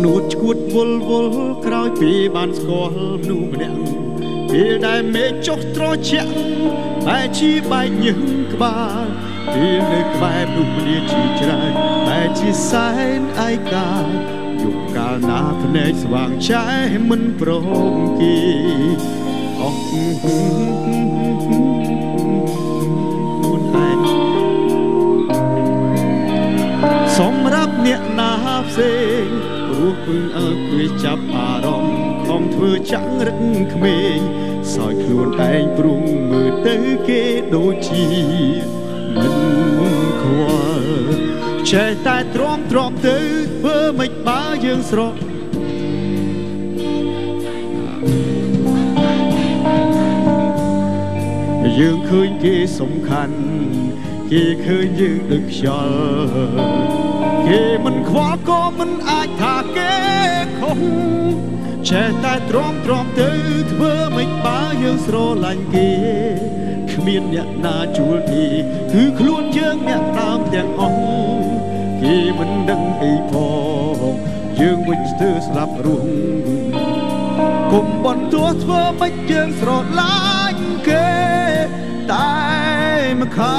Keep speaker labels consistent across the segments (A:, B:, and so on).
A: នួតឈួតវល់វល់ក្រោយពីបានស្គាល់មនុស្សម្នាក់ពេលដែលមេឃចុះត្រជាក់បែជាបែកញឹងក្បាលពេលនៅក្បែរមនុស្សម្នាជាច្រើនបែជាសែនឯកាយុគកាលណាភ្នែកស្វាងឆែមិនព្រមគេអស់សម្រាប់អ្នកណាផ្សេងព្រោះពឹងអើគួយចាប់អារម្មណ៍ខំធ្វើចាំងរឹកក្មេងសោយខ្លួនឯងព្រុងមើលទៅគេដូចជាមិនខ្វល់ចេះតែទ្រាំទ្រាំទៅធ្វើមិនបើយើងស្រកយើងឃើញគេសំខាន់គេឃើញយើងដូចខ្យល់គេមិនខ្វល់ក៏មិនអាចថាគេខុសចេះតែទ្រាំទ្រាំទៅធ្វើមិនបើយើងស្រឡាញ់គេគ្មានអ្នកណាជួលទេគឺខ្លួនយើងអ្នកតាមទាំងអស់គេមិនដឹងអីផងយើងវិញស្ទើរស្លាប់រស់គុំបន្តធ្វើមិនយើងស្រឡាញ់គេតែម្ខា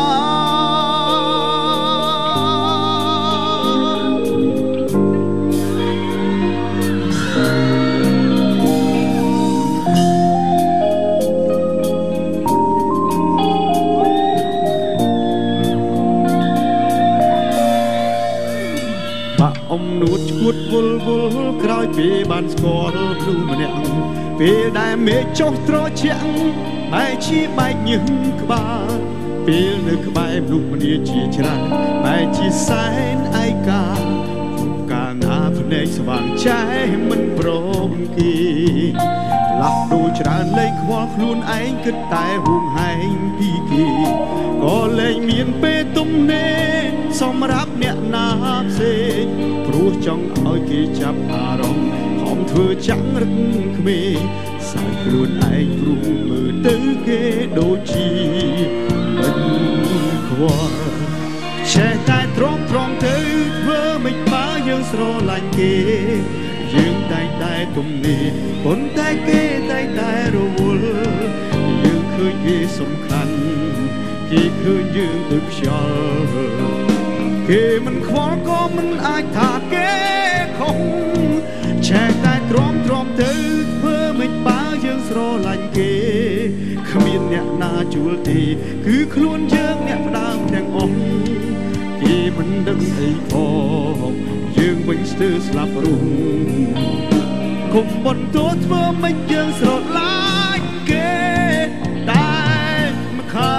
A: អ៊ំនួតឈួតវល់វល់ក្រោយពីបានស្គាល់មនុស្សម្នាក់ពេលដែលមេឃចុះត្រជាក់បែជាបែកញឹងក្បាលពេលនៅក្បែរមនុស្សម្នាជាច្រើនបែជាសែនឯកាកាលណាភ្នែកស្វាងចែមិនព្រមគេផ្លាស់ដូរច្រើនលែងខ្វល់ខ្លួនឯងគិតតែហួងហែងពីគេក៏លែងមានពេលទំនេរសម្រាប់អ្នកណាផ្សេងព្រោះចង់ឲ្យគេចាប់អារម្មណ៍ខំធ្វើចាំងរឹកក្មេងសើចខ្លួនឯងព្រុងមើលទៅគេដូចជាមិនខ្វល់ចេះតែទ្រាំទ្រាំទៅធ្វើមិនបើយើងស្រឡាញ់គេយើងតែងតែទំនេរប៉ុន្តែគេតែងតែរវល់យើងឃើញគេសំខាន់គេឃើញយើងដូចខ្យល់គេមិនខ្វល់ក៏មិនអាចថាគេខុសចេះតែទ្រាំទ្រាំទៅធ្វើមិនបើយើងស្រឡាញ់គេគ្មានអ្នកណាជួលទេគឺខ្លួនយើងអ្នកផ្ដើមទាំងអស់គេមិនដឹងអីផងយើងវិញស្ទើរស្លាប់រស់គុំបន្តធ្វើមិនយើងស្រឡាញ់គេតែម្ខា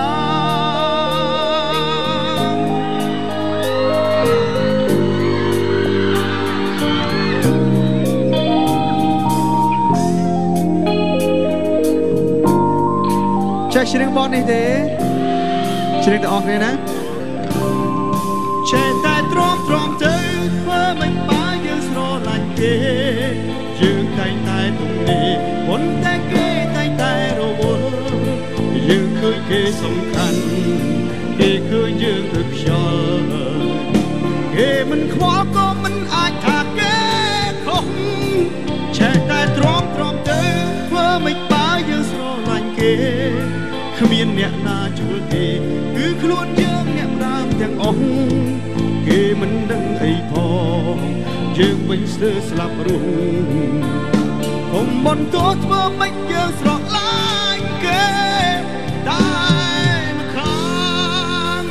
A: ចេះច្រៀងបទនេះទេច្រៀងទាំងអស់គ្នាណាចេះតែទ្រាំទ្រាំទៅធ្វើមិនបើយើងស្រឡាញ់គេយើងតែងតែទំនេរប៉ុន្តែគេតែងតែរវល់យើងឃើញគេសំខាន់គេឃើញយើងដូចខ្យល់គេមិនខ្វល់ក៏មិនអាចថាគេខុសចេះតែទ្រាំទ្រាំទៅធ្វើមិនបើយើងស្រឡាញ់គេគ្មានអ្នកណាជួលទេគឺខ្លួនយើងអ្នកដើមទាំងអស់គេមិនដឹងអីផងយើងវិញស្ទើរស្លាប់រស់កុំបន្តធ្វើមិនយើងស្រឡាញ់គេតែម្ខាង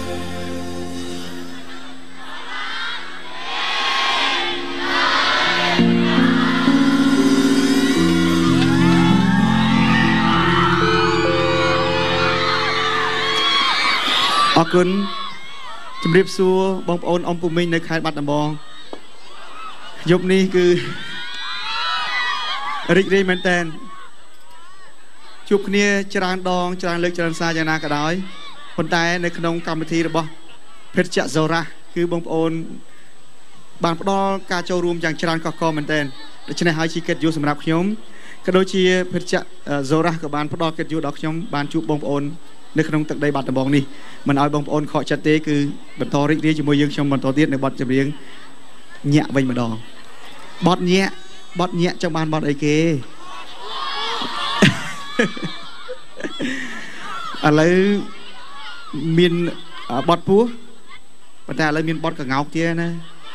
A: អរគុណជំរាបសួរបងប្អូនអ៊ំពូមីងនៅខេត្តបាត់ដំបងយប់នេះគឺរីករាយមែនតើជួបគ្នាច្រើនដងច្រើនលើកច្រើនសារយ៉ាងណាក៏ដោយប៉ុន្តែនៅក្នុងកម្មវិធីរបស់ភេទចៈសូរ៉ាគឺបងប្អូនបានផ្ដល់ការចូលរួមយ៉ាងច្រើនកកកមែនតើដូច្នេះហើយជាកិត្តិយសសម្រាប់ខ្ញុំក៏ដូចជាភេទចៈសូរ៉ាក៏បានផ្ដល់កិត្តិយសដល់ខ្ញុំបានជួបបងប្អូននៅក្នុងទឹកដីបាត់ដំបងនេះមិនឲ្យបងប្អូនខកចិត្តទេគឺបន្តរីករាយជាមួយយើងខ្ញុំបន្តទៀតនៅបទចម្រៀងញាក់វិញម្ដងบอดเนี้ยจังบานบอดไอเกอะไรมีนบอดปูปัจจัยอะไรมีนบอดกับเงาเตี้ยนะ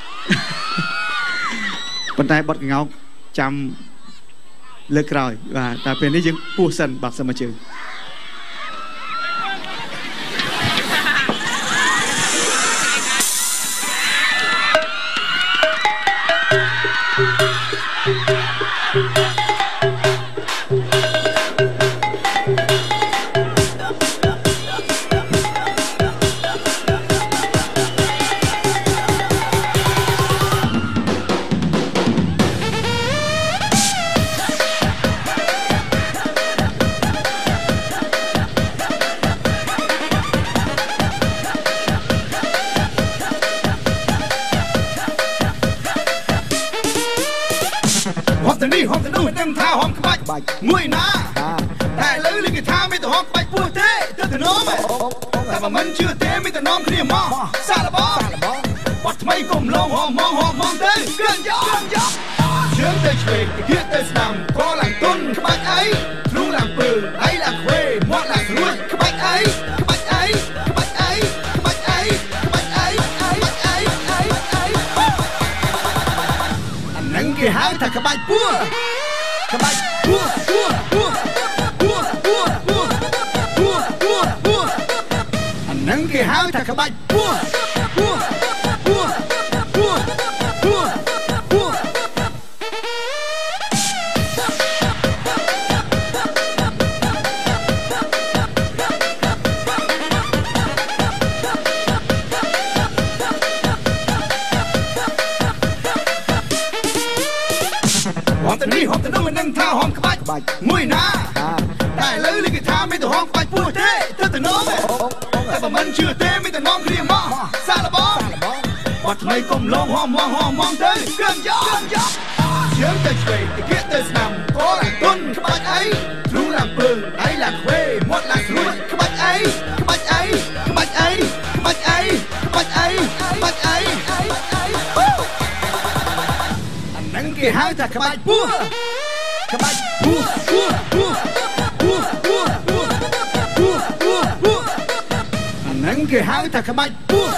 A: ปัจจัยบอดกับเงาจำเลิกรอยว่าแต่เป็นนี่ยังปูสันบักสมาชิกหอมจะนุ่มเป็นท่าหอมขบัดมวยนาแต่เลยลิขิตท่าไม่ต้องหอมขบัดพูดเท่เธอน้องแต่ว่ามันเชื่อเท่ไม่ต้องน้องเคลียร์มองซาลาบอวัดทำไมก้มลงหอมมองเท่เกินยอเชื่อเตะเฉยเฮียเตะสนามก็หลังต้นขบัดไอ้รู้หลังปืนไอ้หลังเว่หมดหลังรุ่นขบัดไอ้หางถ้าขบายปัวขบายปัวอันนั้นคือหางถ้าขบายปัวหอมแต่นี่หอมแต่นุ่มมันนั่งท่าหอมขบัดมวยนาแต่เลยลิขิตท่าไม่ต้องหอมขบัดพูดเท่เธอน้องแต่ว่ามันเชื่อเท่ไม่ต้องน้องเคลียร์มองซาลาบอวัดทำไมก้มลงหอมมองเท่เกินยอเชื่อเตะเฉยเฮียเตะสนามก็หลังต้นขบัดไอ้รู้หลังปืนไอ้หลังเว่หมดหลังรุ่นขบัดไอ้นั่งกี่หางถ้าขบายปัวขบายปัวนั่งกี่หางถ้าขบายปัว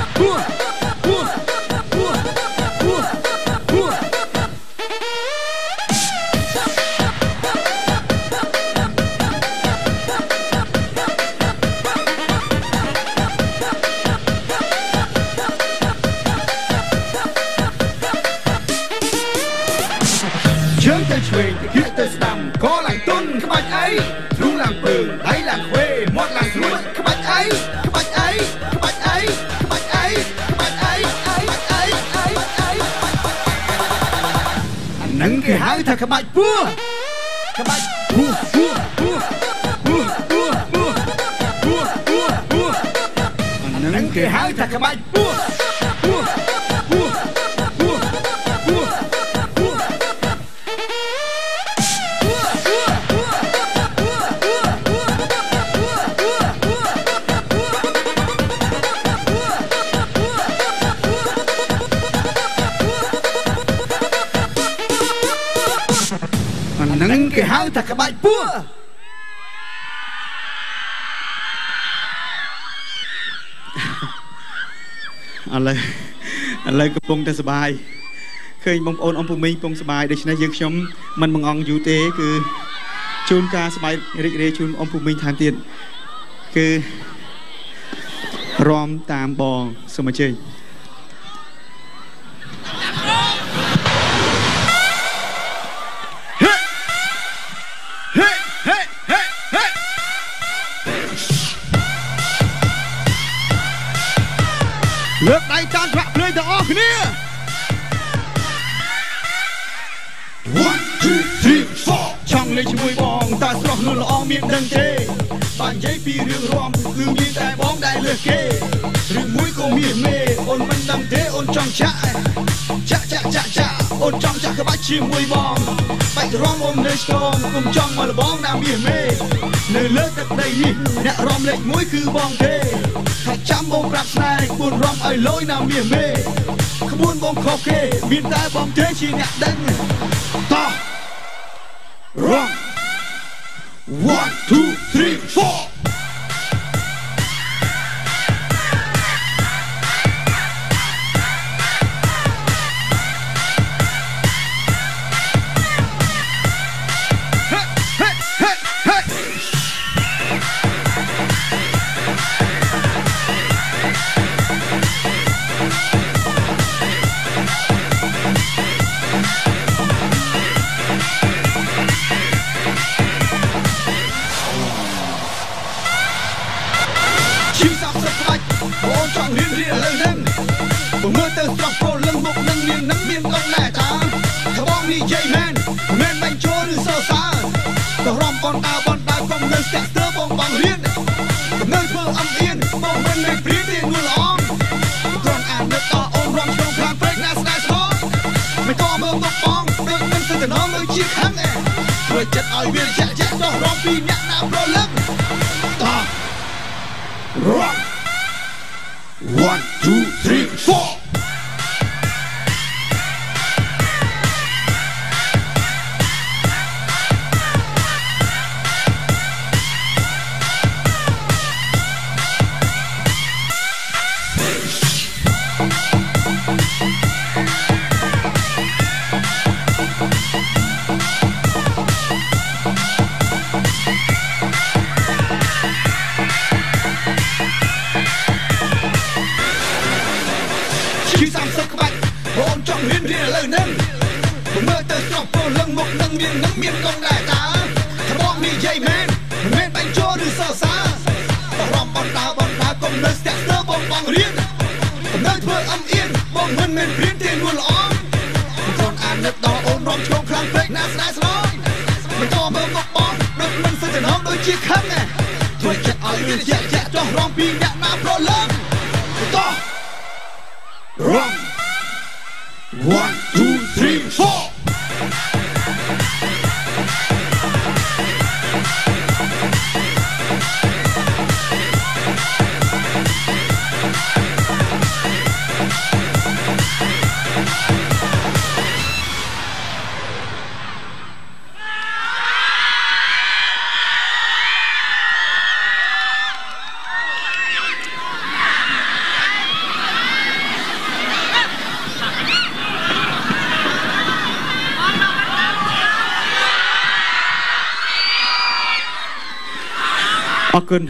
A: เชื่อเตะช่วยเฮียเตะสนามก็หลังต้นขบัดไอ้รู้หลังปืนไอ้หลังเว่หมดหลังรุ่นขบัดไอ้อันนั้นคือหางถ้าขบัดปัวขบัดอันนั้นคือหางถ้าขบัดปัวนั่งกี่หางถ้าขบายปัวอะไรก็ปงแต่สบายเคยบงโอนอมภูมิปงสบายโดยเฉพาะยังชมมันบังองอยู่เตะคือจูนกาสบายเรจูนอมภูมิทานเตียนคือรอมตามบองสมัยเชยเลือกในจานพระเพลงจะออกเนี่ย 1 2 3 4ช่องเลยช่วยบองตาสระนุ่นละอองเมียนดังเจบ้านใหญ่ปีเรื่องรวมคือมีแต่บ้องได้เลือกเกเรื่องมุ้ยก็มีเมย์โอนมันดังเทโอนจ้องชะโอนจ้องชะขบัดชิมมุ้ยบองไปร้องอมเลยสตองกุมจ้องมาละบ้องน้ำมีเมย์เนื้อเลือกตักได้นี่เนี่ยรอมเล็กมุ้ยคือบ้องเทถ้าจำบงปรับนายบุญร้องไอ้ลอยน้ำมีเมย์ក្បួនបងខុសគេមានតែបងទេជាអ្នកដឹងតោះ Run 1 2 3 4បងចង់រៀនឥឡូវហ្នឹងបងមើលទៅស្រស់ព្រលឹងមុខនឹងមាននឹងមានកងណែតាថាបងនិយាយមែនមិនបាញ់ចូលឬសរសើរទៅរំបនដើកុំនៅស្ទាក់ស្ទើបងរៀននៅធ្វើអំអៀនបងមិនមែនព្រានទេនួនល្អគ្រាន់អាននឹកតអូនរំឆ្លងខាងព្រែកណាស្ដាយស្មោមិនតមើលមកបងដូចមិនស្ទើរណងនៅជាខាងធ្វើចិត្តឲ្យវាចាក់ចោះរំពីអ្នកណាព្រលឹងតោះរំ1 2 3 4បងចង់រៀនឥឡូវហ្នឹងបងមើលទៅស្រស់ព្រលឹងមុខនឹងមានកងដែរតាថាបងនិយាយមែនមិនបាញ់ចូលឬសរសើរទៅរំបនដើកុំនៅស្ទាក់ស្ទើបងរៀននៅធ្វើអំអៀនបងមិនមែនព្រានទេនួនល្អគ្រាន់អាននឹកដល់អូនរំឆ្លងខ្លាំងពេកណាស្ដាយស្លោមិនតមើលមកបងដូចមិនស្ទើរណងដូចជាខឹងធ្វើចិត្តឲ្យវាចាក់ចោះរំពីអ្នកណាព្រលឹងតោះរំ1 2 3 4អរគុណ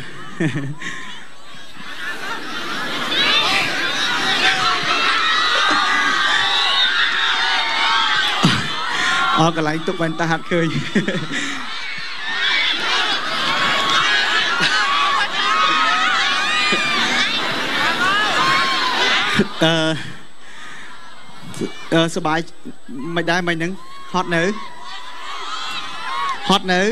A: អរកន្លែងទុកបានតាហាត់ឃើញសบายមិនដែរមិនហ្នឹងហត់នៅ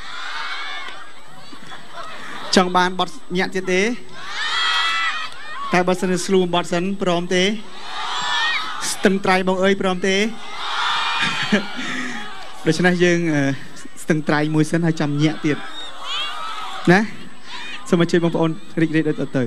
A: ចង់បានបត់ញាក់ទៀតទេតែបើសិនស្លូមបត់សិនព្រមទេស្ទឹងត្រៃបងអើយព្រមទេដូច្នេះយើងស្ទឹងត្រៃមួយសិនហើយចាំញាក់ទៀតណាសូមអញ្ជើញបងប្អូនរីករាយដូចទៅ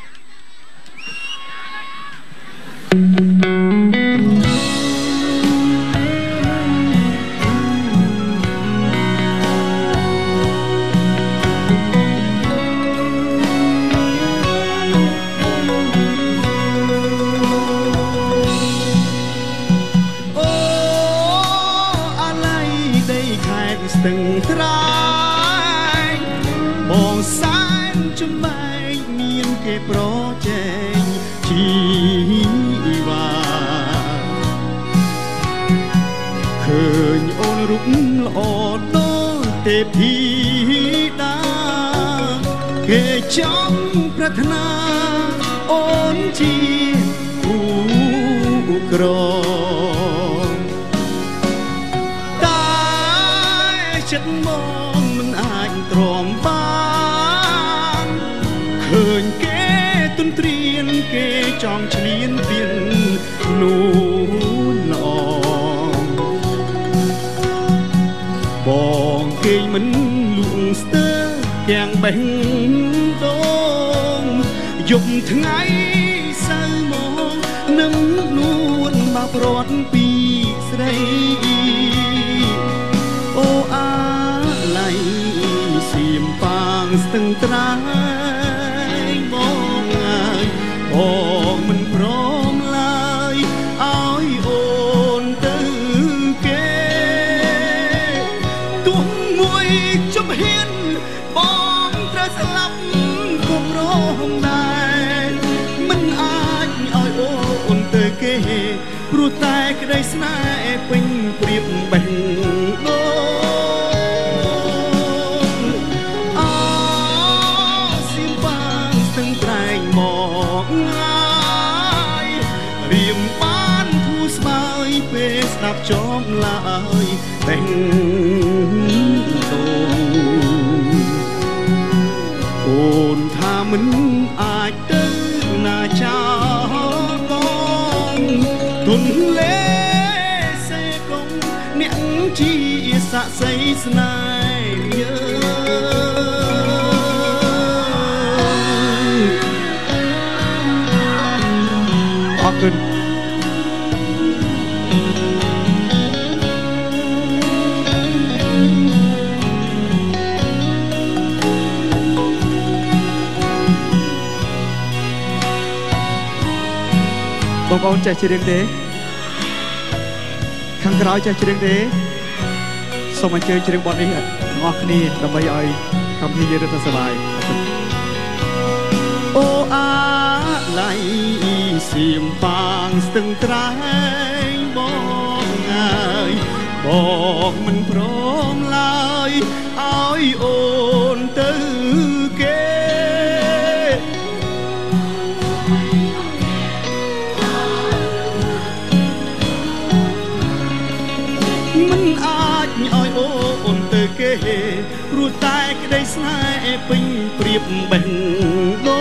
A: ស្ទឹងត្រែងបងសែនចំណែកមានគេប្រជែងជីវ៉ាឃើញអូនរូបល្អដូចទេពីតាគេចង់ប្រាថ្នាអូនជាគូក្រចិត្តមកមិនអាចទ្រាំបានឃើញគេទន្ទ្រានគេចង់ឈ្លានពាននោះល្អបងគេមិនលួងស្ទើទាំងបេះដូងយប់ថ្ងៃសៅមកនឹងនួនបាប្រត់ពីស្រីអូអាឡៃសៀមប៉ាងស្ទឹងត្រែងបងហើយបងមិនព្រមឡើយឲ្យអូនទៅគេទោះមួយជំហានបងត្រូវស្លាប់គុំរងដែរមិនអាចឲ្យអូនទៅគេព្រោះតែក្តីស្នេហ៍ពេញព្រៀបបេះដូងអូសៀមប៉ាងស្ទឹងត្រែងមកងាយរៀមបានធូរស្បើយពេលស្ដាប់ចងឡើយបេះដូងអូនថាមិនអាចទៅណាចោលបងទុនលេសេកងអ្នកជាស័ក្តិសិទ្ធិស្នេហ៍អរគុណបងប្អូនចេះច្រៀងទេខាងក្រោយចេះច្រៀងទេសូមអញ្ជើញច្រៀងបទនេះទាំងអស់គ្នាដើម្បីឲ្យកម្មវិធីយើងរត់ទៅសប្បាយអូអាឡៃសៀមប៉ាងស្ទឹងត្រែងបងហើយបងមិនព្រមឡើយឲ្យអូនទៅគេមិនអាចឲ្យអូនទៅគេព្រោះតែក្តីស្នេហ៍ពេញព្រៀបបេះដូ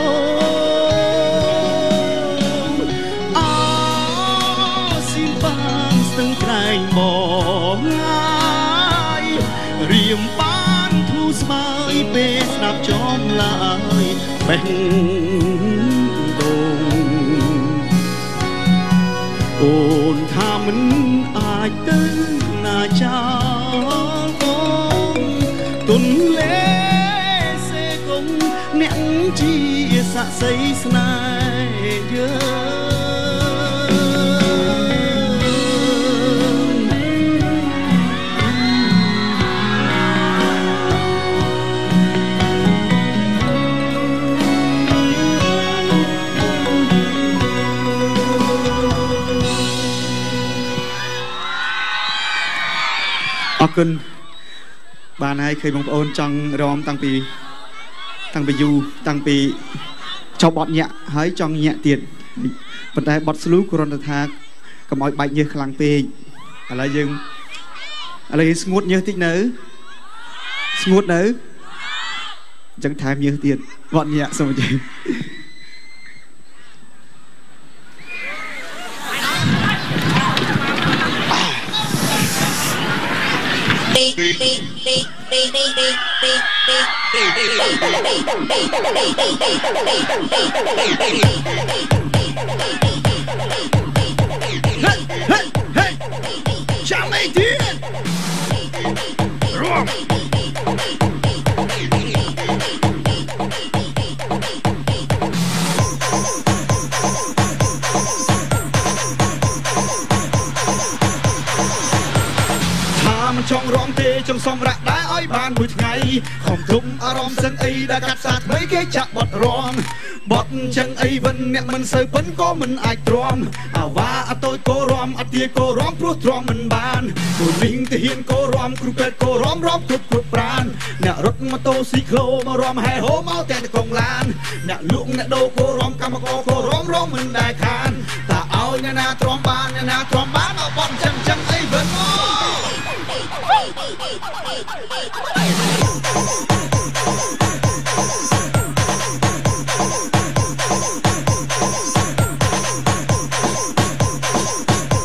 A: ងអូសៀមប៉ាងស្ទឹងត្រែងបងហើយរៀមបានធូរស្បើយពេលស្ដាប់ចងឡើយបេះដូងអូនថាមិនអាចទៅណាចោលបងទុនលេសេកងអ្នកជាស័ក្តិសិទ្ធិស្នេហ៍អរគុណបានហើយឃើញបងប្អូនចង់រំតាំងពីយូរតាំងពីចប់បត់ញាក់ហើយចង់ញាក់ទៀតប៉ុន្តែបត់ស្លូគ្រាន់តែថាកុំឲ្យបែកញើសខ្លាំងពេកឥឡូវយើងស្ងួតញើសតិចនៅស្ងួតនៅអញ្ចឹងថែមញើសទៀតបត់ញាក់សូមអញ្ជើញចាំអីទៀតរួមចង់រំទេចង់សំរាក់ដែរឲ្យបានមួយថ្ងៃខំទុំអារម្មណ៍សិនអីដែលកាត់សាថ្មីគេចាក់បត់រំបត់ចឹងអីវិញអ្នកមិនសូវពិនក៏មិនអាចទ្រាំអាវ៉ាអត់តូចក៏រំអត់ទាក៏រំព្រោះទ្រាំមិនបានគូវិញទៅហ៊ានក៏រំគ្រូពេទ្យក៏រំគ្រប់ប្រានអ្នករត់ម៉ូតូស៊ីក្លូមករំហែហូមកតែកងឡានអ្នកលក់អ្នកដូរក៏រំកម្មករក៏រំមិនដែលខានតែឲ្យអ្នកណាទ្រាំបានមកបត់ចឹងអីវិញមក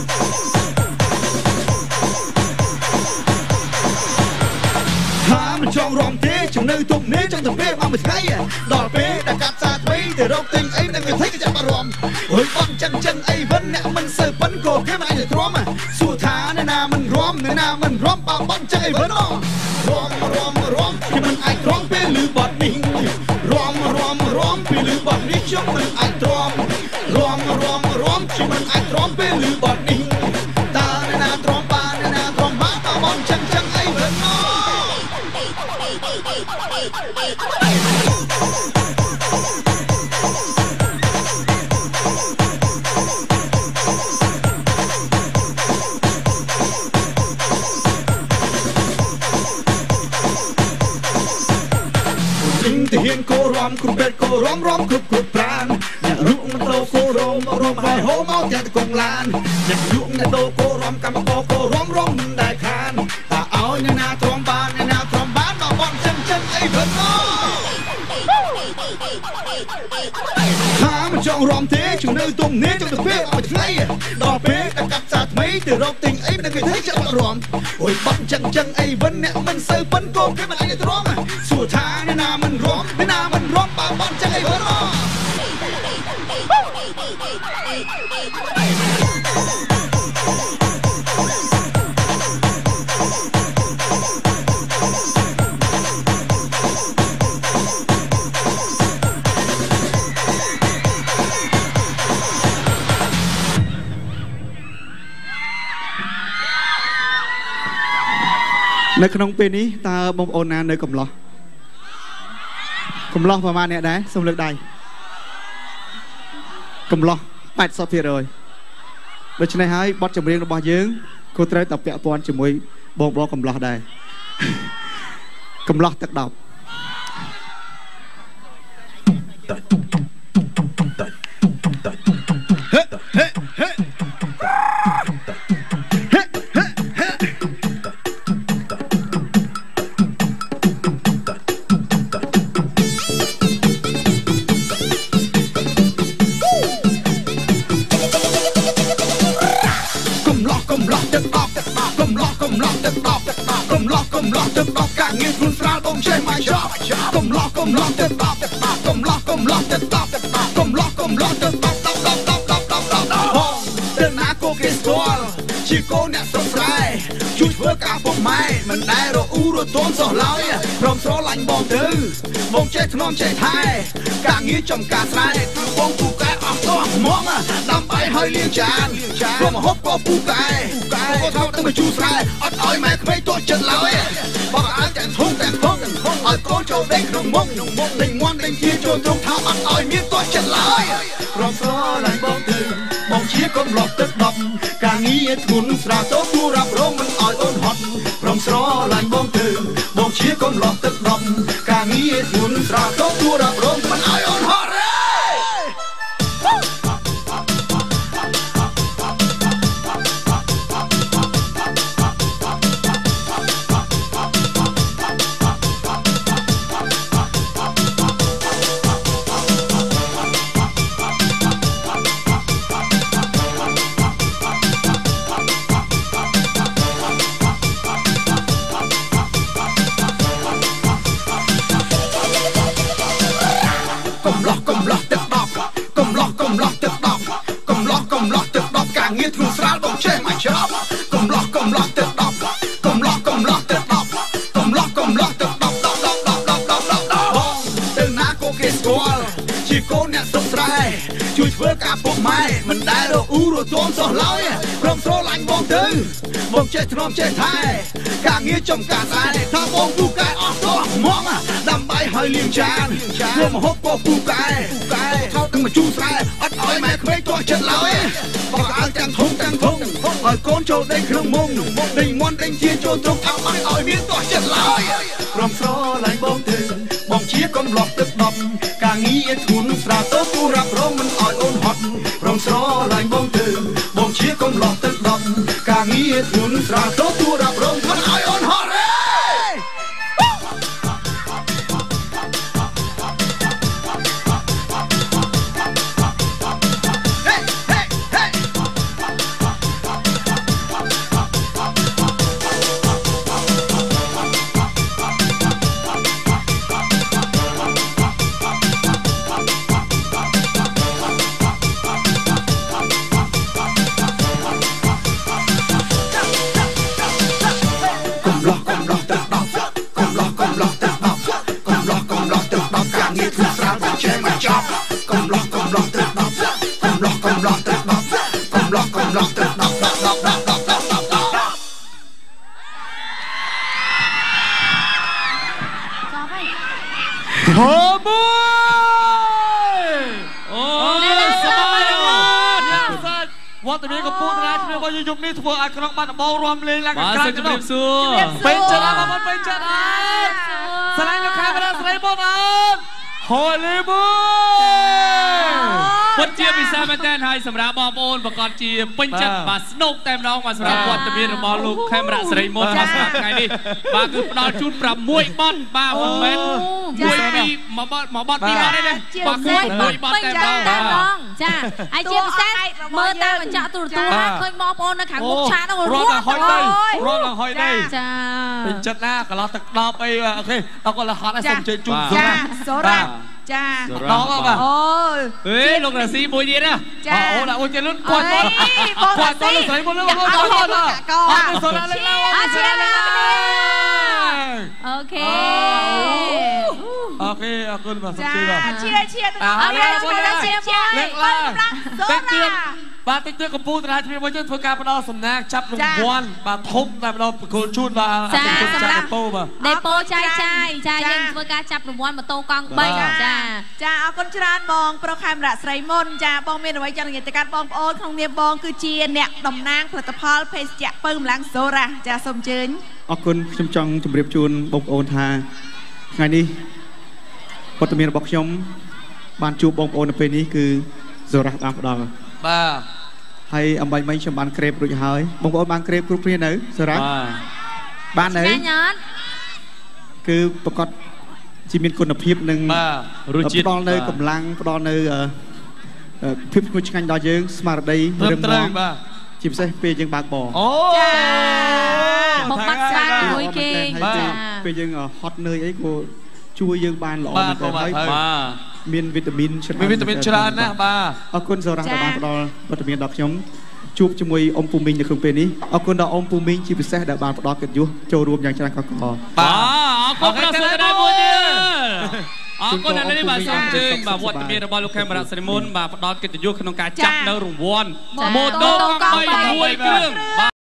A: ចចង់រំទេជំនៅទុកនេះចង់ទៅពេលមកមួយថ្ងៃដល់ពេលដែលកាប់សាថ្មីទៅរកទិញអីនឹងវាthấyចាប់អារម្មណ៍អើយបងចឹងអីវិញអ្នកមិនសូវប៉ិនក៏គេមិនអាចទ្រាំសួរថាអ្នកណាមិនរំអ្នកណាមិនរំបើបងចឹងអីវិញរំខ្ញុំមិនអាចទ្រាំពេលឮបទនេះរំពេលឮបទនេះខ្ញុំមិនអាចទ្រាំខ្ញុំមិនអាចទ្រាំពេលឮបទនេះតើអ្នកណាទ្រាំបានអ្នកណាទ្រាំបានបើបងចឹងអីវិញទាហានគោរំគ្រូពេទ្យគោរំគ្រប់ប្រានអ្នករុកមិនដោគោរំហើយហូមកតែកងឡានអ្នកយុកអ្នកដោគោរំកម្មករគោរំមិនដែលខានតើឲ្យអ្នកណាទ្រាំបានអ្នកណាទ្រាំបានមកបងចឹងអីវិញថាមិនចង់រំទេជំនៅទុំនេះចង់ទៅពេលមួយថ្ងៃដល់ពេលតែកាប់សាថ្មីទៅរកទិញអីមិនគេthấyចាប់អារម្មណ៍អើយបងចឹងអីវិញអ្នកមិនសូវប៉ិនក៏គេមិនអាចទ្រាំសួរថាអ្នកណាមិនរំបើបងចឹងអីវិញនៅក្នុងពេលនេះតើបងប្អូនណានៅកំឡោះប្រហែលអ្នកដែរសូមលើកដៃកំឡោះ 80% ដូច្នេះហើយបទចម្រៀងរបស់យើងក៏ត្រូវតែពាក់ព័ន្ធជាមួយបងកំឡោះដែរកំឡោះទឹកដប់ទឹកដប់ការងារខ្លួនស្រាលបងចេះមកចប់កំឡោះទឹកដប់កំឡោះទឹកដប់កំឡោះទឹកដប់បងទៅណាក៏គេស្គាល់ជាកូនអ្នកស្រុកស្រែជួយធ្វើការពុកម៉ែមិនដែលរអ៊ូរទន់សោះឡើយព្រមស្រឡាញ់បងទៅបងចេះធ្នមចេះថែការងារចំការស្រែគឺបងពូកែអស់ទោះហ្មងដើម្បីឲ្យលាងចានព្រមហូបក៏ពូកែក៏ថោទៅមកជូរស្រែអត់ឲ្យម៉ែក្មេងទោះចិត្តឡើយបងឲ្យតែធំឲ្យកូនចូលដេកក្នុងមុខដេញមាន់ដេញជាចូលត្រង់ថាអត់ឲ្យមានទោះចិត្តឡើយព្រមស្រឡាញ់បងទៅបងជាកំឡោះទឹកដប់ការងារធ្ងន់ស្រាលទៅគួររ៉ាប់រងមិនឲ្យអូនហត់ព្រមស្រឡាញ់បងទៅបងជាកំឡោះទឹកដប់ការងារធ្ងន់ស្រាលទៅគួររ៉ាប់រងមិនឲ្យអូនហត់កំឡោះទឹកដប់ការងារធ្ងន់ស្រាលបងចេះមកចប់កំឡោះទឹកដប់កំឡោះទឹកដប់បងទៅណាក៏គេស្គាល់ជាកូនអ្នកស្រុកស្រែជួយធ្វើការពុកម៉ែមិនដែលរអ៊ូរទន់សោះឡើយព្រមស្រឡាញ់បងទៅបងចេះធ្នមចេះថែការងារចំការស្រែថាបងពូកែអស់ទោះហ្មងដើម្បីឲ្យលាងចានព្រមហូបក៏ពូកែថោទៅមកជូរស្រែអត់ឲ្យម៉ែក្មេងទោះចិត្តឡើយបងឲ្យទាំងធំឲ្យកូនចូលដេកក្នុងមុងដេញមាន់ដេញជាចូលត្រង់ថាអត់ឲ្យមានទោះចិត្តឡើយព្រមស្រឡាញ់បងទៅបងជាកំឡោះទឹកដប់ការងារធ្ងន់ស្រាលទៅគួររ៉ាប់រងមិនឲ្យអូនហត់ព្រមស្រឡាញ់បងទៅបងជាកំឡោះទឹកដប់ការងារធ្ងន់ស្រាលទៅគួររ៉ាប់រងមិនឲ្យអូនហត់
B: អូសបាយវត្តមានកំពុងរាជរបស់យុគនេះធ្វើឲ្យក្រុងបាត់ដំបងរួមលេងឡើងកក្រៅជំរាបសួរពេញចិត្តអត់បងពេញចិត្តអត់ស្លាញ់លោកខេមរៈស្រីបងអត់ហូលីប៊ូពិតជាពិសេសមែនទែនហើយសម្រាប់បងប្អូនប្រកាសជាពេញចិត្តបាទស្នូកតែម្ដងបាទសម្រាប់វត្តមានរបស់លោកខេមរៈស្រីមុនបាទសម្រាប់ថ្ងៃនេះបាទគឺផ្ដល់ជូន6បទបាទមិនមែនមួយបទពីរបទទេបាទគឺ6បទតែម្ដង
C: ចាហើយជាពិសេសមើលតាមកញ្ចក់ទូរទស្សន៍ឃើញបងប្អូននៅខាងមុខឆាតហ្នឹងរត់ដល់ហើយចា
B: ពេញចិត្តណាកន្លោះទឹកដល់អីអូខេដល់គាត់លហត់ឲ្យសូមជើញជូន
C: សូរ៉ាចា
B: ដល់បាទ
C: អូ
B: លោករ៉ាស៊ីមួយទៀតណាអូដាក់មួយទៀតលុនគាត់គាត់ស្រីមុនលើគាត់សូរ៉ាលេងឡើង
C: អូខេ
B: អរគុណបាទសុខចិត្តបាទ
C: ឈៀទៅអរគុណឈៀ
B: លេងឡើងតិចទៀតបាទតិចទៀតកម្ពុជារាជវិជនធ្វើការផ្ដល់សំណាងចាប់រង្វាន់បាទធំតែម្ដងប្រគល់ជូនបាទអតិថិជនចាក់ដេប៉ូបាទ
C: ដេប៉ូចាយយើងធ្វើការចាប់រង្វាន់ម៉ូតូកង់3
D: ចាអរគុណច្រើនបងប្រុសខេមរៈស្រីមុនចាបងមានអ្វីចង់និយាយទៅកាន់បងប្អូនក្នុងនាមបងគឺជាអ្នកតំណាងផលិតផលភេសជ្ជៈពៅម្លាំងសូរ៉ាចាសូមអញ្ជើញ
A: អរគុណខ្ញុំចង់ជម្រាបជូនបងប្អូនថាថ្ងៃនេះវត្តមានរបស់ខ្ញុំបានជួបបងប្អូននៅពេលនេះគឺសូរ៉ាបានផ្ដល់
B: បាទ
A: ហើយអំបញ្ញមិញខ្ញុំបានក្រេបរួចហើយបងប្អូនបានក្រេបគ្រប់គ្នានៅសូរ៉ាបាននៅគឺប្រកាសជាមានគុណភាពនិងផ្ដល់នៅកម្លាំងផ្ដល់នៅភាពឈ្ងុយឆ្ងាញ់ដល់យើងស្មារតី
B: រឹងមាំបាទ
A: ជាពិសេសពេលយើងបើកបរ
C: ចាមកបាក់ស្រាជាមួយគេ
A: ចាពេលយើងហត់នឿយអីក៏ជួយយើងបានល្អមែនទែនហើយមានវីតាមីន
B: ច្រើនណាស់បាទ
A: អរគុណសូរ៉ាដែលបានផ្ដល់វត្តមានដល់ខ្ញុំជួបជាមួយអ៊ំពូមីងនៅក្នុងពេលនេះអរគុណដល់អ៊ំពូមីងជាពិសេសដែលបានផ្ដល់កិត្តិយសចូលរួមយ៉ាងច្រើនកកក
B: បាទអរគុណដល់សូរ៉ាដែរមួយទៀតអរគុណដល់នេះបាទសូមជើញបាទវត្តមានរបស់លោកខេមរៈស្រីមុនបាទផ្ដល់កិត្តិយសក្នុងការចាប់នៅរង្វាន់ម៉ូតូកង់3មួយគ្រឿង